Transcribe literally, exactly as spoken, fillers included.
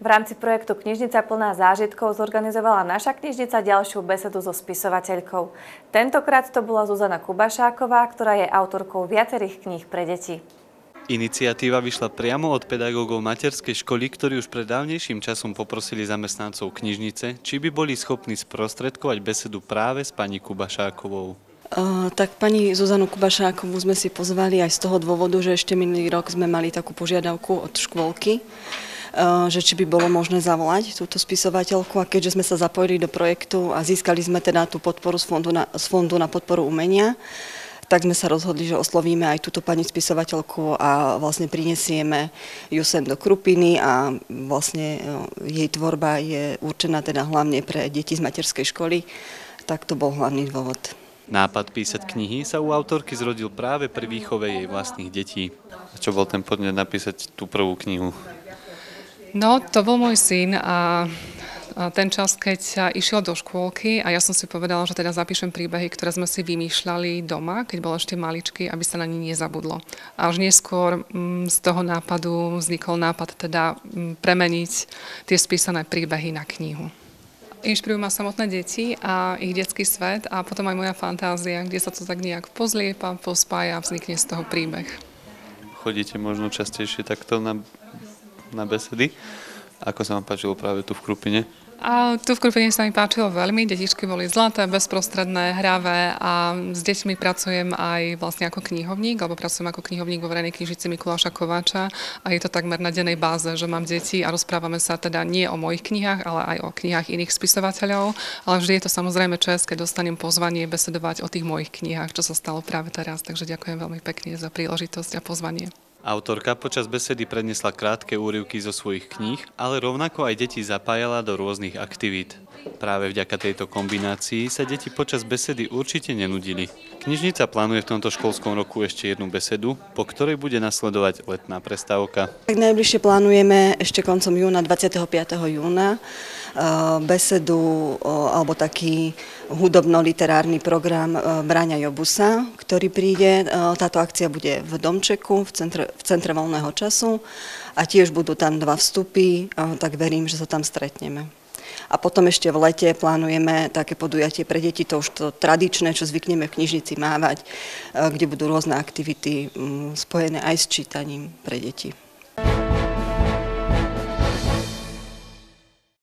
V rámci projektu Knižnica plná zážitkov zorganizovala naša knižnica ďalšiu besedu so spisovateľkou. Tentokrát to bola Zuzana Kubašáková, ktorá je autorkou viacerých kníh pre deti. Iniciatíva vyšla priamo od pedagógov materskej školy, ktorí už pred dávnejším časom poprosili zamestnancov knižnice, či by boli schopní sprostredkovať besedu práve s pani Kubašákovou. Uh, tak pani Zuzanu Kubašákovú sme si pozvali aj z toho dôvodu, že ešte minulý rok sme mali takú požiadavku od škôlky, že či by bolo možné zavolať túto spisovateľku, a keďže sme sa zapojili do projektu a získali sme teda tú podporu z fondu na, z fondu na podporu umenia, tak sme sa rozhodli, že oslovíme aj túto pani spisovateľku a vlastne prinesieme ju sem do Krupiny a vlastne jej tvorba je určená teda hlavne pre deti z materskej školy, tak to bol hlavný dôvod. Nápad písať knihy sa u autorky zrodil práve pri výchove jej vlastných detí. A čo bol ten podnet napísať tú prvú knihu? No, to bol môj syn a ten čas, keď išiel do škôlky a ja som si povedala, že teda zapíšem príbehy, ktoré sme si vymýšľali doma, keď bol ešte maličký, aby sa na ne nezabudlo. A až neskôr z toho nápadu vznikol nápad teda premeniť tie spísané príbehy na knihu. Inšpirujú ma samotné deti a ich detský svet a potom aj moja fantázia, kde sa to tak nejak pozliepa, pospája a vznikne z toho príbeh. Chodíte možno častejšie takto na na besedy. Ako sa vám páčilo práve tu v Krupine? A tu v Krupine sa mi páčilo veľmi. Detičky boli zlaté, bezprostredné, hravé a s deťmi pracujem aj vlastne ako knihovník, alebo pracujem ako knihovník vo verejnej knižnici Mikuláša Kováča a je to takmer na dennej báze, že mám deti a rozprávame sa teda nie o mojich knihách, ale aj o knihách iných spisovateľov, ale vždy je to samozrejme čest, keď dostanem pozvanie besedovať o tých mojich knihách, čo sa stalo práve teraz, takže ďakujem veľmi pekne za príležitosť a pozvanie. Autorka počas besedy predniesla krátke úryvky zo svojich kníh, ale rovnako aj deti zapájala do rôznych aktivít. Práve vďaka tejto kombinácii sa deti počas besedy určite nenudili. Knižnica plánuje v tomto školskom roku ešte jednu besedu, po ktorej bude nasledovať letná prestávka. Tak najbližšie plánujeme ešte koncom júna, dvadsiateho piateho júna, besedu alebo taký hudobno-literárny program Braňa Jobusa, ktorý príde. Táto akcia bude v Domčeku, v centre, v centre voľného času a tiež budú tam dva vstupy, tak verím, že sa tam stretneme. A potom ešte v lete plánujeme také podujatie pre deti, to už to tradičné, čo zvykneme v knižnici mávať, kde budú rôzne aktivity spojené aj s čítaním pre deti.